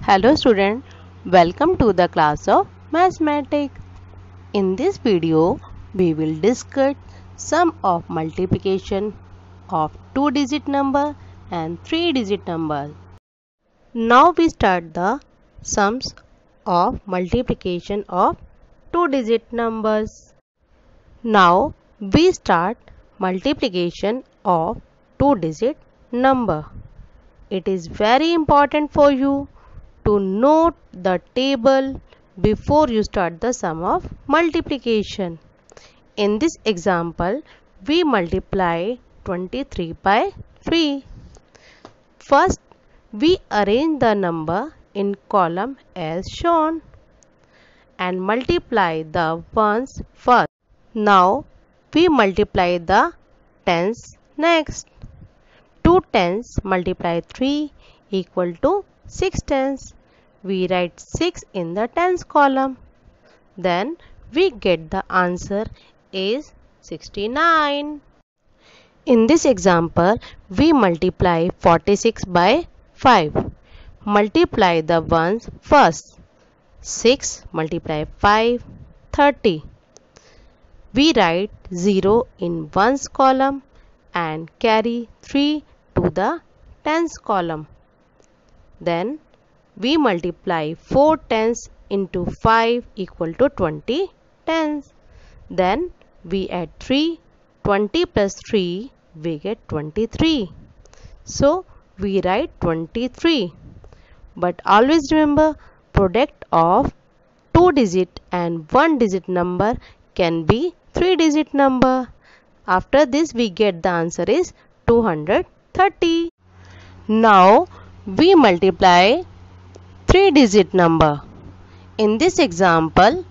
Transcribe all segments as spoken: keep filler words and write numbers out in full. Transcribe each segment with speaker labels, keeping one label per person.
Speaker 1: Hello student, welcome to the class of mathematics. In this video, we will discuss sum of multiplication of two digit number and three digit number. Now we start the sums of multiplication of two digit numbers. Now we start multiplication of two digit number. It is very important for you to note the table before you start the sum of multiplication. In this example, we multiply twenty-three by three. First, we arrange the number in column as shown and multiply the ones first. Now, we multiply the tens next. two tens multiply three equal to six tens. We write six in the tens column. Then we get the answer is sixty-nine. In this example, we multiply forty-six by five. Multiply the ones first. six multiply five, thirty. We write zero in ones column and carry three to the tens column. Then we multiply four tens into five equal to twenty tens. Then we add three. twenty plus three we get twenty-three. So we write twenty-three. But always remember, product of two digit and one digit number can be three digit number. After this we get the answer is two hundred thirty. Now we multiply three digit number. In this example,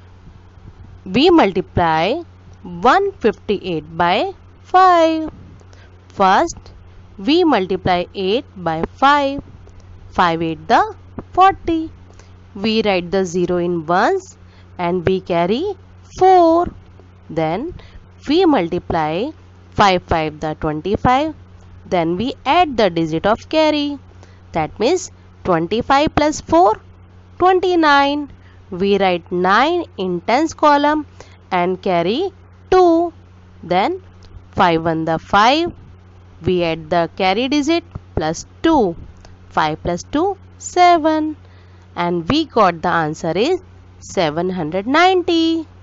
Speaker 1: we multiply one hundred fifty-eight by five. First, we multiply eight by five. five eight the forty. We write the zero in ones and we carry four. Then we multiply five five the twenty-five. Then we add the digit of carry. That means twenty-five plus four, twenty-nine. We write nine in tens column and carry two. Then five one the five. We add the carry digit plus two. five plus two, seven. And we got the answer is seven hundred ninety.